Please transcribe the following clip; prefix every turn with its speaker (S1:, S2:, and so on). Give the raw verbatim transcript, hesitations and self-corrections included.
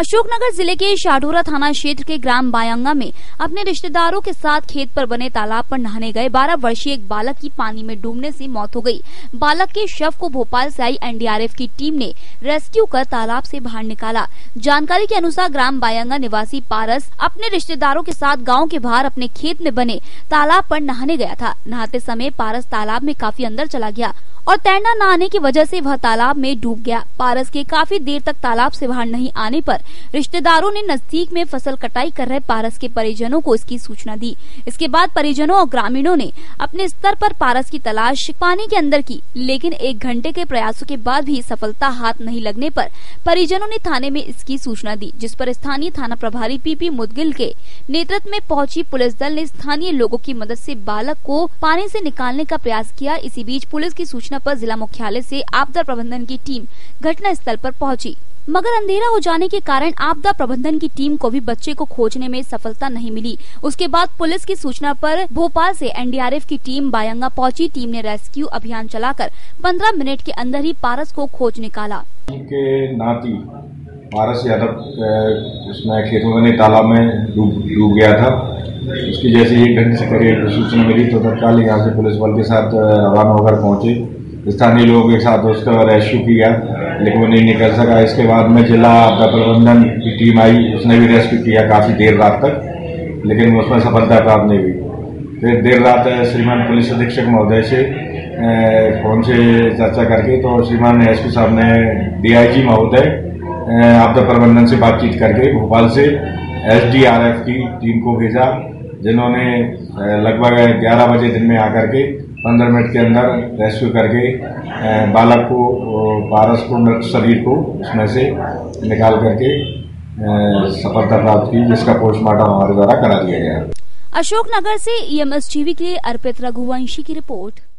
S1: अशोकनगर जिले के शाढोरा थाना क्षेत्र के ग्राम बायंगा में अपने रिश्तेदारों के साथ खेत पर बने तालाब पर नहाने गए बारह वर्षीय एक बालक की पानी में डूबने से मौत हो गई। बालक के शव को भोपाल से आई एन डी आर एफ की टीम ने रेस्क्यू कर तालाब से बाहर निकाला। जानकारी के अनुसार ग्राम बायंगा निवासी पारस अपने रिश्तेदारों के साथ गाँव के बाहर अपने खेत में बने तालाब पर नहाने गया था। नहाते समय पारस तालाब में काफी अंदर चला गया और तैरना न आने की वजह से वह तालाब में डूब गया। पारस के काफी देर तक तालाब से बाहर नहीं आने पर रिश्तेदारों ने नजदीक में फसल कटाई कर रहे पारस के परिजनों को इसकी सूचना दी। इसके बाद परिजनों और ग्रामीणों ने अपने स्तर पर पारस की तलाश पानी के अंदर की, लेकिन एक घंटे के प्रयासों के बाद भी सफलता हाथ नहीं लगने पर परिजनों ने थाने में इसकी सूचना दी, जिस पर स्थानीय थाना प्रभारी पी पी मुदगिल के नेतृत्व में पहुंची पुलिस दल ने स्थानीय लोगों की मदद से बालक को पानी से निकालने का प्रयास किया। इसी बीच पुलिस की सूचना पर जिला मुख्यालय से आपदा प्रबंधन की टीम घटना स्थल पर पहुंची, मगर अंधेरा हो जाने के कारण आपदा प्रबंधन की टीम को भी बच्चे को खोजने में सफलता नहीं मिली। उसके बाद पुलिस की सूचना पर भोपाल से एन डी आर एफ की टीम बायंगा पहुंची। टीम ने रेस्क्यू अभियान चलाकर पंद्रह मिनट के अंदर ही पारस को खोज निकाला।
S2: के नाती पारस यादव उसमें खेतों में तालाब में डूब डूब गया था। उसकी जैसे एक घंटे से करीब सूचना मिली तो तत्काल यहाँ से पुलिस बल के साथ रवाना होकर पहुंचे। स्थानीय लोगों के साथ उसका रेस्क्यू किया, लेकिन वो नहीं निकल सका। इसके बाद में जिला आपदा प्रबंधन की टीम आई, उसने भी रेस्क्यू किया काफी देर रात तक, लेकिन उसमें सफलता प्राप्त नहीं हुई। फिर देर रात श्रीमान पुलिस अधीक्षक महोदय से फोन से चर्चा करके तो श्रीमान एस पी साहब ने डी आई जी महोदय आपदा प्रबंधन से बातचीत करके भोपाल से एस डी आर एफ की टीम को भेजा, जिन्होंने लगभग ग्यारह बजे दिन में आकर के पंद्रह मिनट के अंदर रेस्क्यू करके बालक को, पारस को, मृत शरीर को उसमें से निकाल करके सफलता प्राप्त की, जिसका पोस्टमार्टम हमारे द्वारा करा दिया गया।
S1: अशोकनगर से ई एम एस टीवी के लिए अर्पित रघुवंशी की रिपोर्ट।